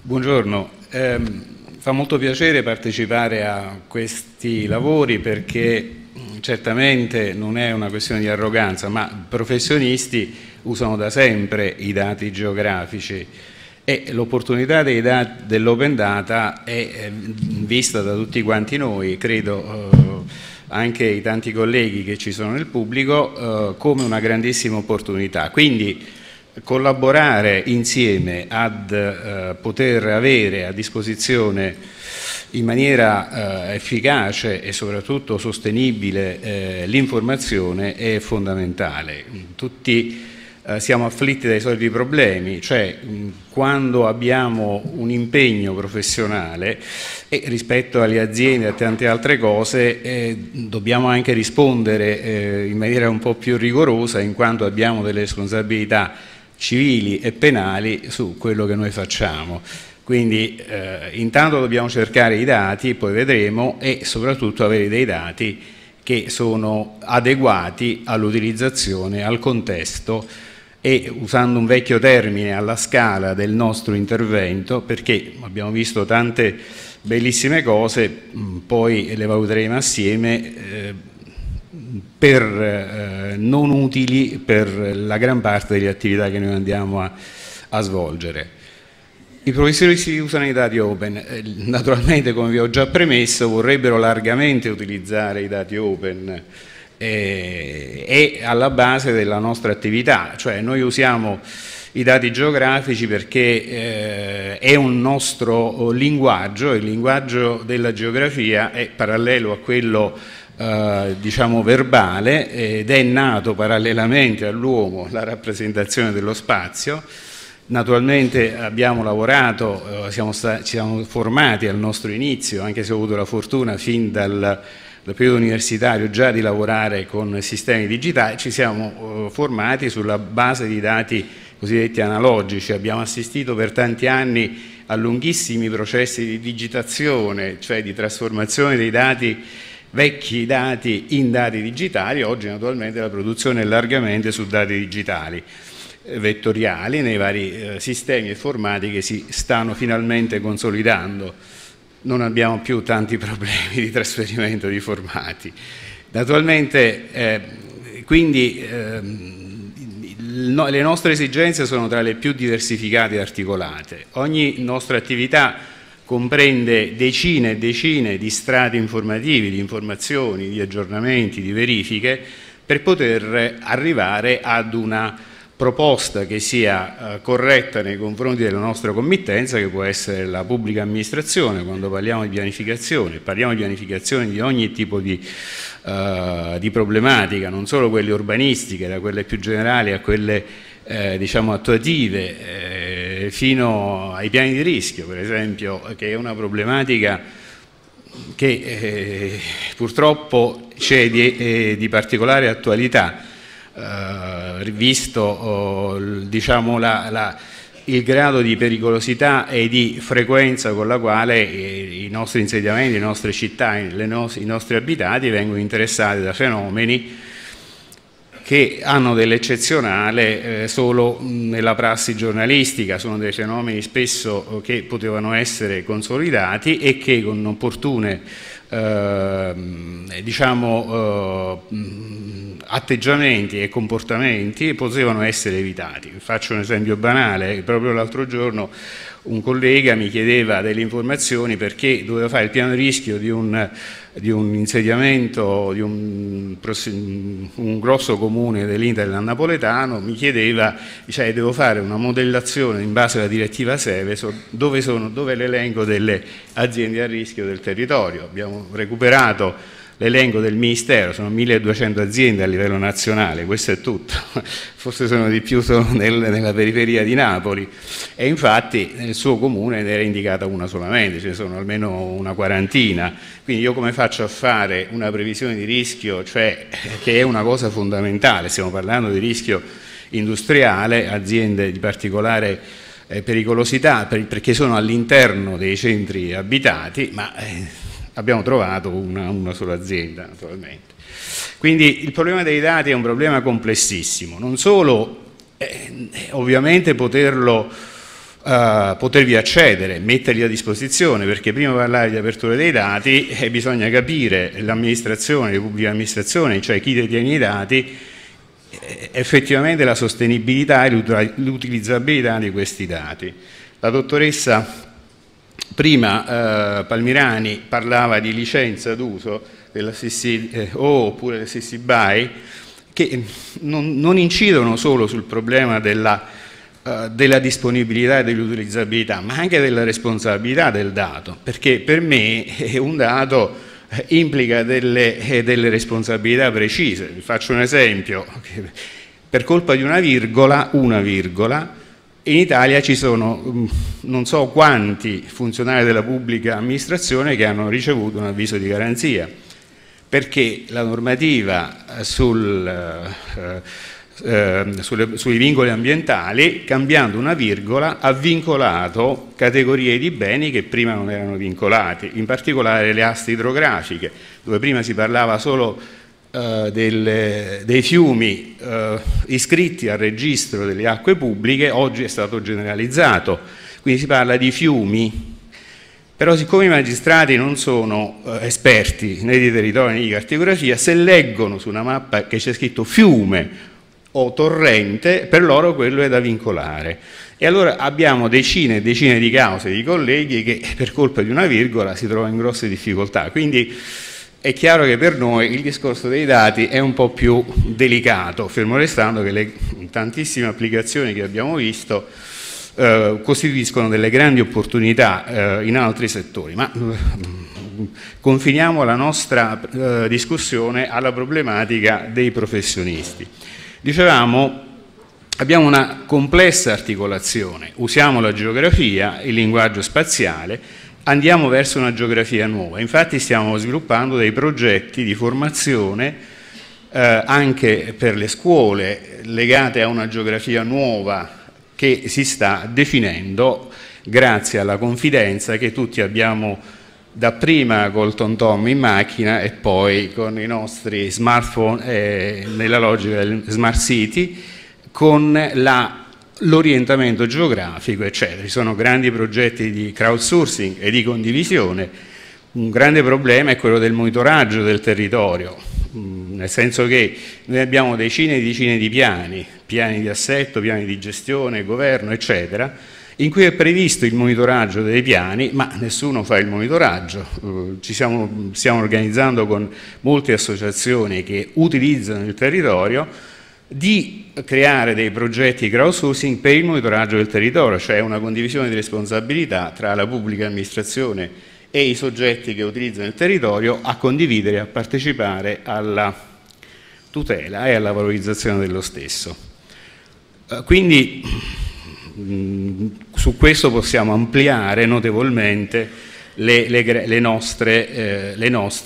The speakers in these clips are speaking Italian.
Buongiorno, fa molto piacere partecipare a questi lavori perché certamente non è una questione di arroganza, ma i professionisti usano da sempre i dati geografici e l'opportunità dell'open data è vista da tutti quanti noi, credo anche i tanti colleghi che ci sono nel pubblico, come una grandissima opportunità. Quindi collaborare insieme ad poter avere a disposizione in maniera efficace e soprattutto sostenibile l'informazione è fondamentale. Tutti siamo afflitti dai soliti problemi, cioè quando abbiamo un impegno professionale e rispetto alle aziende e a tante altre cose dobbiamo anche rispondere in maniera un po' più rigorosa, in quanto abbiamo delle responsabilità civili e penali su quello che noi facciamo. Quindi intanto dobbiamo cercare i dati, poi vedremo, e soprattutto avere dei dati che sono adeguati all'utilizzazione, al contesto e, usando un vecchio termine, alla scala del nostro intervento, perché abbiamo visto tante bellissime cose, poi le valuteremo assieme, non utili per la gran parte delle attività che noi andiamo a svolgere. I professionisti usano i dati open, naturalmente, come vi ho già premesso, vorrebbero largamente utilizzare i dati open e alla base della nostra attività, cioè noi usiamo i dati geografici perché è un nostro linguaggio, il linguaggio della geografia è parallelo a quello diciamo verbale ed è nato parallelamente all'uomo la rappresentazione dello spazio. Naturalmente abbiamo lavorato, ci siamo formati al nostro inizio, anche se ho avuto la fortuna fin dal periodo universitario già di lavorare con sistemi digitali, ci siamo formati sulla base di dati cosiddetti analogici, abbiamo assistito per tanti anni a lunghissimi processi di digitazione, cioè di trasformazione dei dati, vecchi dati in dati digitali. Oggi naturalmente la produzione è largamente su dati digitali, vettoriali, nei vari sistemi e formati che si stanno finalmente consolidando. Non abbiamo più tanti problemi di trasferimento di formati. Naturalmente, quindi le nostre esigenze sono tra le più diversificate e articolate. Ogni nostra attività comprende decine e decine di strati informativi, di informazioni, di aggiornamenti, di verifiche, per poter arrivare ad una proposta che sia corretta nei confronti della nostra committenza, che può essere la pubblica amministrazione. Quando parliamo di pianificazione di ogni tipo di problematica, non solo quelle urbanistiche, da quelle più generali a quelle diciamo attuative, fino ai piani di rischio, per esempio, che è una problematica che purtroppo c'è di particolare attualità, visto diciamo, il grado di pericolosità e di frequenza con la quale i nostri insediamenti, le nostre città, i nostri abitati vengono interessati da fenomeni che hanno dell'eccezionale solo nella prassi giornalistica. Sono dei fenomeni spesso che potevano essere consolidati e che con opportune diciamo, atteggiamenti e comportamenti potevano essere evitati. Faccio un esempio banale: proprio l'altro giorno un collega mi chiedeva delle informazioni perché doveva fare il piano di rischio di un insediamento di un grosso comune dell'Interland napoletano. Mi chiedeva, cioè, devo fare una modellazione in base alla direttiva Seveso, dove è l'elenco delle aziende a rischio del territorio. Abbiamo recuperato l'elenco del Ministero, sono 1200 aziende a livello nazionale, questo è tutto, forse sono di più solo nella periferia di Napoli, e infatti nel suo comune ne era indicata una solamente, ce ne sono almeno una quarantina. Quindi io come faccio a fare una previsione di rischio, cioè, che è una cosa fondamentale? Stiamo parlando di rischio industriale, aziende di particolare pericolosità perché sono all'interno dei centri abitati, ma abbiamo trovato una sola azienda, naturalmente. Quindi il problema dei dati è un problema complessissimo, non solo ovviamente poterlo potervi accedere, metterli a disposizione, perché prima di parlare di apertura dei dati bisogna capire l'amministrazione, le pubbliche amministrazioni, cioè chi detiene i dati, effettivamente la sostenibilità e l'utilizzabilità di questi dati. La dottoressa prima Palmirani parlava di licenza d'uso dell'assisted oppure dell'assisted by, che non incidono solo sul problema della disponibilità e dell'utilizzabilità, ma anche della responsabilità del dato, perché per me un dato implica delle responsabilità precise. Vi faccio un esempio: per colpa di una virgola, in Italia ci sono non so quanti funzionari della pubblica amministrazione che hanno ricevuto un avviso di garanzia, perché la normativa sui vincoli ambientali, cambiando una virgola, ha vincolato categorie di beni che prima non erano vincolati, in particolare le aste idrografiche, dove prima si parlava solo dei fiumi iscritti al registro delle acque pubbliche, oggi è stato generalizzato, quindi si parla di fiumi. Però siccome i magistrati non sono esperti né di territorio né di cartografia, se leggono su una mappa che c'è scritto fiume o torrente, per loro quello è da vincolare. E allora abbiamo decine e decine di cause di colleghi che per colpa di una virgola si trovano in grosse difficoltà. Quindi è chiaro che per noi il discorso dei dati è un po' più delicato, fermo restando che le tantissime applicazioni che abbiamo visto costituiscono delle grandi opportunità in altri settori. Ma confiniamo la nostra discussione alla problematica dei professionisti. Dicevamo, abbiamo una complessa articolazione, usiamo la geografia, il linguaggio spaziale, andiamo verso una geografia nuova. Infatti stiamo sviluppando dei progetti di formazione anche per le scuole legate a una geografia nuova che si sta definendo grazie alla confidenza che tutti abbiamo dapprima col TomTom in macchina e poi con i nostri smartphone nella logica del smart city, con l'orientamento geografico, eccetera. Ci sono grandi progetti di crowdsourcing e di condivisione. Un grande problema è quello del monitoraggio del territorio, nel senso che noi abbiamo decine e decine di piani di assetto, piani di gestione, governo, eccetera, in cui è previsto il monitoraggio dei piani, ma nessuno fa il monitoraggio. Stiamo organizzando con molte associazioni che utilizzano il territorio di creare dei progetti crowdsourcing per il monitoraggio del territorio, cioè una condivisione di responsabilità tra la pubblica amministrazione e i soggetti che utilizzano il territorio a condividere e a partecipare alla tutela e alla valorizzazione dello stesso. Quindi su questo possiamo ampliare notevolmente le nostre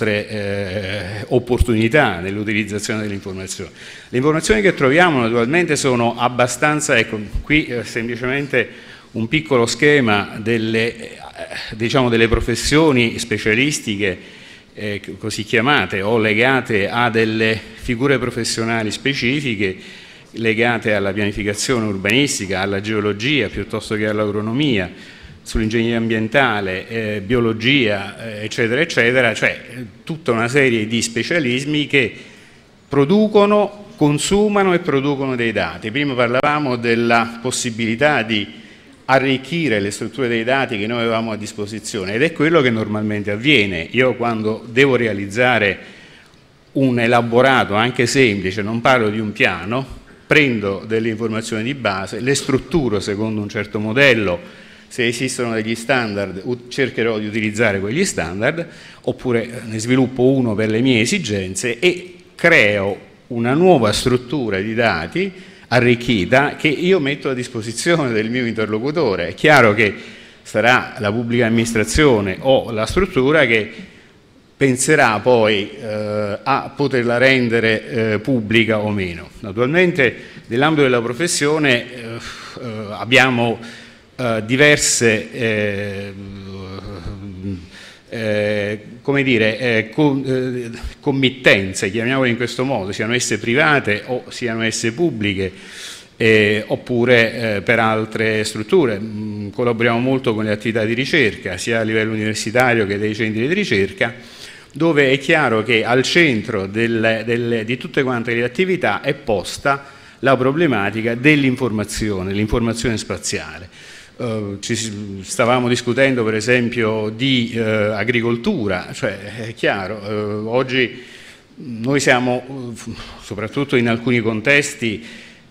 opportunità nell'utilizzazione delle informazioni. Le informazioni che troviamo naturalmente sono abbastanza, ecco, qui semplicemente un piccolo schema delle professioni specialistiche così chiamate o legate a delle figure professionali specifiche, legate alla pianificazione urbanistica, alla geologia piuttosto che all'agronomia, sull'ingegneria ambientale, biologia, eccetera, eccetera, cioè tutta una serie di specialismi che producono, consumano e producono dei dati. Prima parlavamo della possibilità di arricchire le strutture dei dati che noi avevamo a disposizione ed è quello che normalmente avviene. Io quando devo realizzare un elaborato anche semplice, non parlo di un piano, prendo delle informazioni di base, le strutturo secondo un certo modello, se esistono degli standard cercherò di utilizzare quegli standard, oppure ne sviluppo uno per le mie esigenze e creo una nuova struttura di dati arricchita che io metto a disposizione del mio interlocutore. È chiaro che sarà la pubblica amministrazione o la struttura che penserà poi a poterla rendere pubblica o meno. Naturalmente nell'ambito della professione abbiamo diverse come dire, committenze, chiamiamole in questo modo, siano esse private o siano esse pubbliche, oppure per altre strutture. Collaboriamo molto con le attività di ricerca, sia a livello universitario che dei centri di ricerca, dove è chiaro che al centro di tutte quante le attività è posta la problematica dell'informazione, l'informazione spaziale. Stavamo discutendo per esempio di agricoltura, cioè è chiaro, oggi noi siamo, soprattutto in alcuni contesti,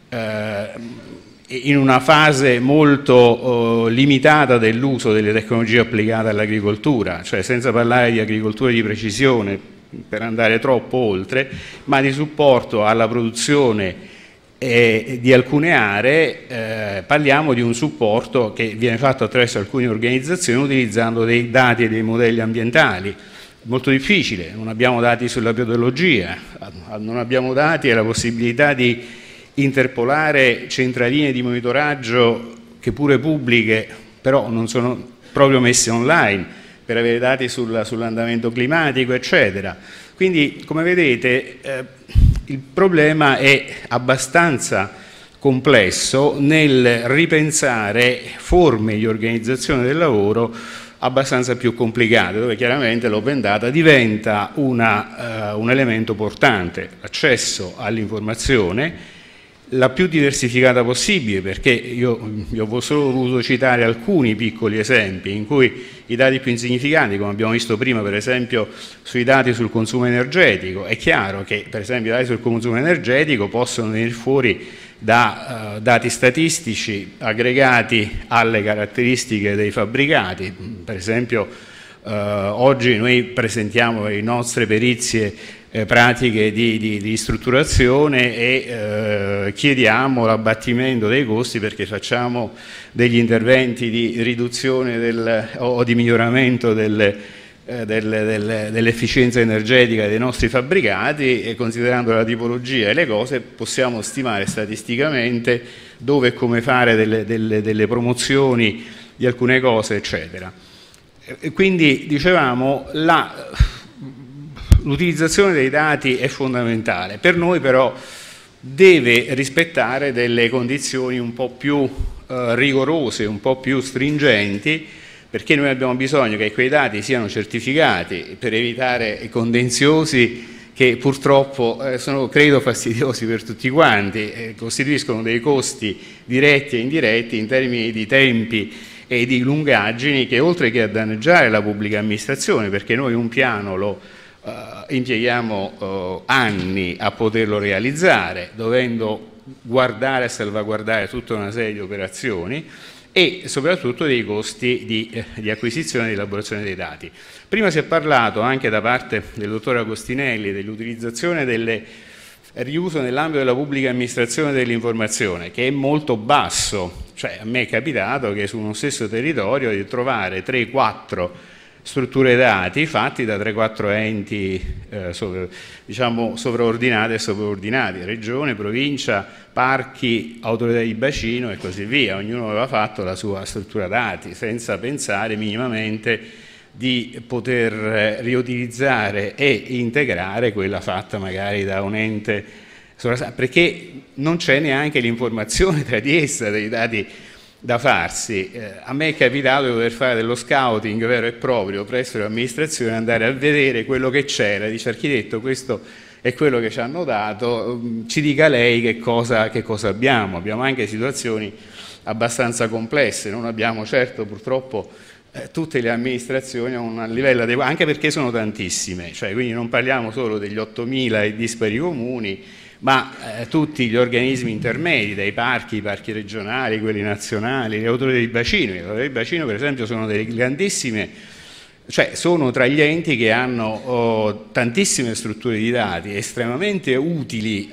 in una fase molto limitata dell'uso delle tecnologie applicate all'agricoltura, cioè senza parlare di agricoltura di precisione per andare troppo oltre, ma di supporto alla produzione di alcune aree. Parliamo di un supporto che viene fatto attraverso alcune organizzazioni utilizzando dei dati e dei modelli ambientali. Molto difficile, non abbiamo dati sulla biologia, non abbiamo dati e la possibilità di interpolare centraline di monitoraggio che pure pubbliche, però non sono proprio messe online per avere dati sull'andamento climatico, eccetera. Quindi, come vedete, il problema è abbastanza complesso nel ripensare forme di organizzazione del lavoro abbastanza più complicate, dove chiaramente l'open data diventa un elemento portante, l'accesso all'informazione la più diversificata possibile, perché io ho solo voluto citare alcuni piccoli esempi in cui i dati più insignificanti, come abbiamo visto prima per esempio sui dati sul consumo energetico, è chiaro che per esempio i dati sul consumo energetico possono venire fuori da dati statistici aggregati alle caratteristiche dei fabbricati. Per esempio oggi noi presentiamo le nostre perizie pratiche di strutturazione e chiediamo l'abbattimento dei costi perché facciamo degli interventi di riduzione o di miglioramento dell'efficienza energetica dei nostri fabbricati, e considerando la tipologia e le cose possiamo stimare statisticamente dove e come fare delle promozioni di alcune cose, eccetera. E quindi dicevamo l'utilizzazione dei dati è fondamentale, per noi però deve rispettare delle condizioni un po' più rigorose, un po' più stringenti, perché noi abbiamo bisogno che quei dati siano certificati per evitare i contenziosi che purtroppo sono, credo, fastidiosi per tutti quanti, costituiscono dei costi diretti e indiretti in termini di tempi e di lungaggini che, oltre che a danneggiare la pubblica amministrazione, perché noi un piano lo impieghiamo anni a poterlo realizzare, dovendo guardare e salvaguardare tutta una serie di operazioni, e soprattutto dei costi di acquisizione e di elaborazione dei dati. Prima si è parlato anche da parte del dottor Agostinelli dell'utilizzazione del riuso nell'ambito della pubblica amministrazione dell'informazione, che è molto basso, cioè a me è capitato che su uno stesso territorio di trovare 3-4 strutture dati fatti da 3-4 enti diciamo sovraordinati e sovraordinati, regione, provincia, parchi, autorità di bacino e così via. Ognuno aveva fatto la sua struttura dati senza pensare minimamente di poter riutilizzare e integrare quella fatta magari da un ente, perché non c'è neanche l'informazione tra di essa dei dati da farsi. A me è capitato di dover fare dello scouting vero e proprio presso l'amministrazione, andare a vedere quello che c'era, dice: architetto, questo è quello che ci hanno dato, ci dica lei che cosa abbiamo. Abbiamo anche situazioni abbastanza complesse, non abbiamo certo purtroppo tutte le amministrazioni a un livello adeguato, anche perché sono tantissime, cioè, quindi non parliamo solo degli 8.000 e dispari comuni, ma tutti gli organismi intermedi, dai parchi, i parchi regionali, quelli nazionali, le autorità di bacino. Le autorità di bacino per esempio sono delle grandissime, cioè sono tra gli enti che hanno tantissime strutture di dati estremamente utili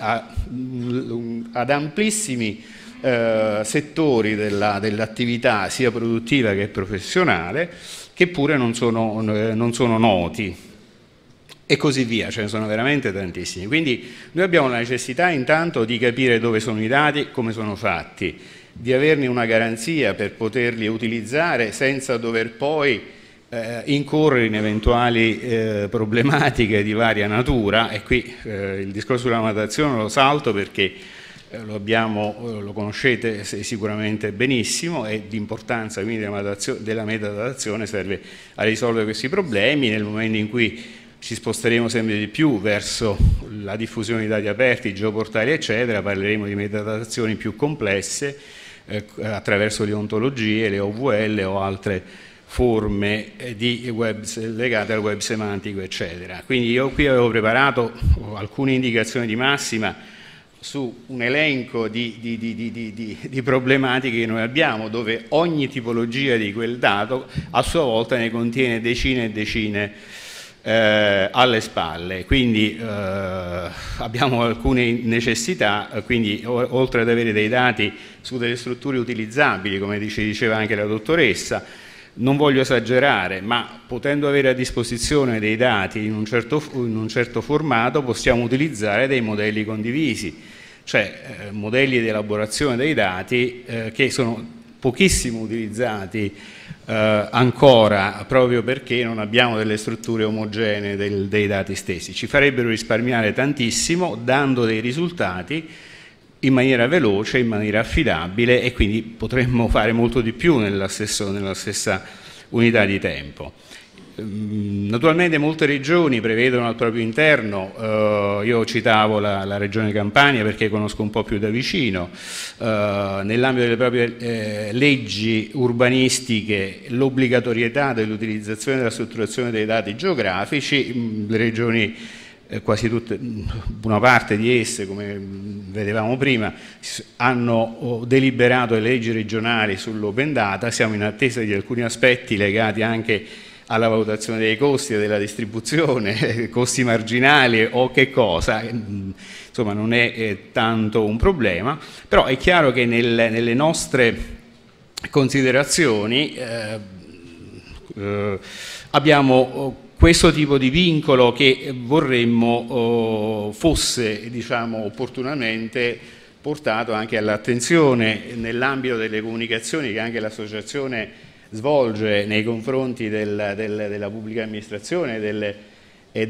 ad amplissimi settori dell'attività sia produttiva che professionale, che pure non sono noti, e così via, ce ne sono veramente tantissimi. Quindi noi abbiamo la necessità intanto di capire dove sono i dati, come sono fatti, di averne una garanzia per poterli utilizzare senza dover poi incorrere in eventuali problematiche di varia natura. E qui il discorso sulla matazione lo salto perché lo conoscete sicuramente benissimo, e l'importanza quindi della metadatazione serve a risolvere questi problemi. Nel momento in cui ci sposteremo sempre di più verso la diffusione di dati aperti, geoportali eccetera, parleremo di metadatazioni più complesse attraverso le ontologie, le OVL o altre forme di web legate al web semantico eccetera. Quindi io qui avevo preparato alcune indicazioni di massima su un elenco di problematiche che noi abbiamo, dove ogni tipologia di quel dato a sua volta ne contiene decine e decine alle spalle. Quindi abbiamo alcune necessità, quindi oltre ad avere dei dati su delle strutture utilizzabili, come diceva anche la dottoressa, non voglio esagerare, ma potendo avere a disposizione dei dati in un certo formato, possiamo utilizzare dei modelli condivisi, cioè modelli di elaborazione dei dati che sono pochissimo utilizzati ancora, proprio perché non abbiamo delle strutture omogenee dei dati stessi. Ci farebbero risparmiare tantissimo, dando dei risultati in maniera veloce, in maniera affidabile, e quindi potremmo fare molto di più nella stessa unità di tempo. Naturalmente molte regioni prevedono al proprio interno, io citavo la regione Campania perché conosco un po' più da vicino, nell'ambito delle proprie leggi urbanistiche l'obbligatorietà dell'utilizzazione della strutturazione dei dati geografici. Le regioni quasi tutte, una parte di esse, come vedevamo prima, hanno deliberato le leggi regionali sull'open data. Siamo in attesa di alcuni aspetti legati anche alla valutazione dei costi e della distribuzione, costi marginali o che cosa, insomma non è tanto un problema, però è chiaro che nelle nostre considerazioni abbiamo questo tipo di vincolo che vorremmo fosse, diciamo, opportunamente portato anche all'attenzione nell'ambito delle comunicazioni che anche l'associazione svolge nei confronti della pubblica amministrazione e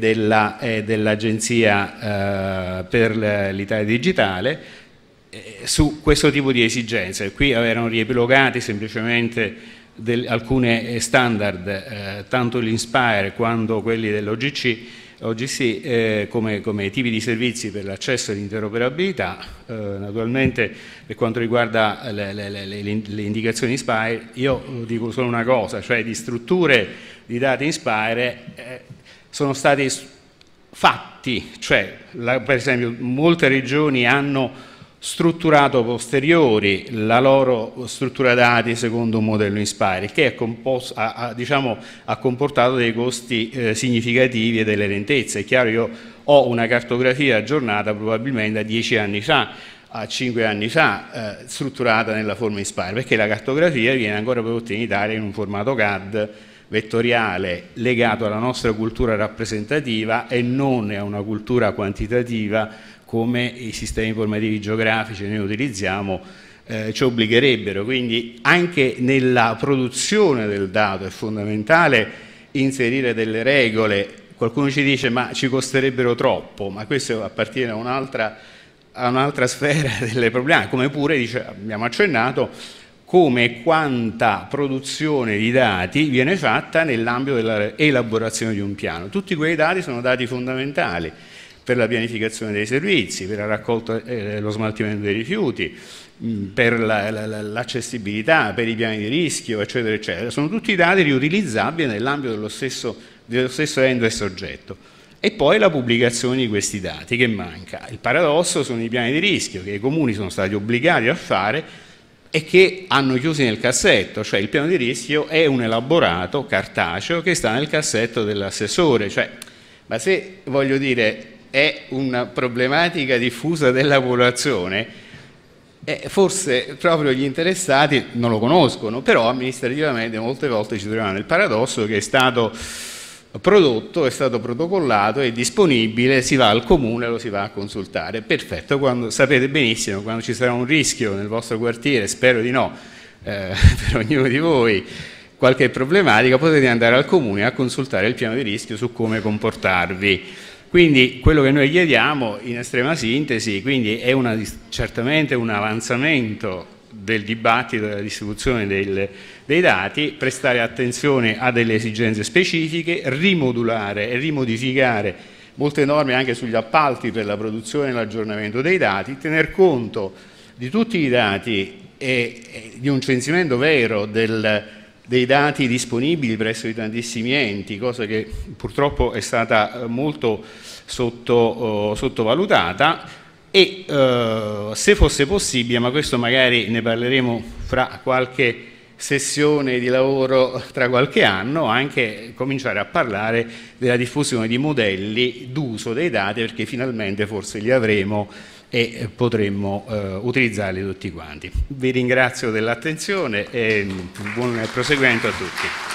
dell'Agenzia per l'Italia Digitale su questo tipo di esigenze. Qui erano riepilogati semplicemente alcune standard, tanto l'Inspire quanto quelli dell'OGC come tipi di servizi per l'accesso e l'interoperabilità. Naturalmente per quanto riguarda le indicazioni Inspire, io dico solo una cosa, cioè di strutture di dati Inspire sono stati fatti, cioè per esempio molte regioni hanno strutturato posteriori la loro struttura dati secondo un modello Inspire, che ha comportato dei costi significativi e delle lentezze. È chiaro, io ho una cartografia aggiornata probabilmente a 10 anni fa, a 5 anni fa, strutturata nella forma Inspire, perché la cartografia viene ancora prodotta in Italia in un formato CAD vettoriale legato alla nostra cultura rappresentativa e non a una cultura quantitativa come i sistemi informativi geografici che noi utilizziamo ci obbligherebbero. Quindi anche nella produzione del dato è fondamentale inserire delle regole. Qualcuno ci dice ma ci costerebbero troppo, ma questo appartiene a un'altra sfera delle problematiche, come pure abbiamo accennato come quanta produzione di dati viene fatta nell'ambito dell'elaborazione di un piano. Tutti quei dati sono dati fondamentali per la pianificazione dei servizi, per la raccolta e lo smaltimento dei rifiuti, per l'accessibilità, per i piani di rischio, eccetera, eccetera. Sono tutti dati riutilizzabili nell'ambito dello stesso ente e soggetto. E poi la pubblicazione di questi dati, che manca. Il paradosso sono i piani di rischio che i comuni sono stati obbligati a fare e che hanno chiusi nel cassetto, cioè il piano di rischio è un elaborato cartaceo che sta nel cassetto dell'assessore, cioè, ma se, voglio dire, è una problematica diffusa della popolazione, forse proprio gli interessati non lo conoscono, però amministrativamente molte volte ci troviamo nel paradosso che è stato prodotto, è stato protocollato, è disponibile, si va al comune, lo si va a consultare. Perfetto, sapete benissimo, quando ci sarà un rischio nel vostro quartiere, spero di no, per ognuno di voi, qualche problematica, potete andare al comune a consultare il piano di rischio su come comportarvi. Quindi quello che noi chiediamo in estrema sintesi quindi è certamente un avanzamento del dibattito della distribuzione dei dati, prestare attenzione a delle esigenze specifiche, rimodulare e rimodificare molte norme anche sugli appalti per la produzione e l'aggiornamento dei dati, tener conto di tutti i dati e di un censimento vero dei dati disponibili presso i tantissimi enti, cosa che purtroppo è stata molto sottovalutata, e se fosse possibile, ma questo magari ne parleremo fra qualche sessione di lavoro tra qualche anno, anche cominciare a parlare della diffusione di modelli d'uso dei dati, perché finalmente forse li avremo e potremmo utilizzarli tutti quanti. Vi ringrazio dell'attenzione e buon proseguimento a tutti.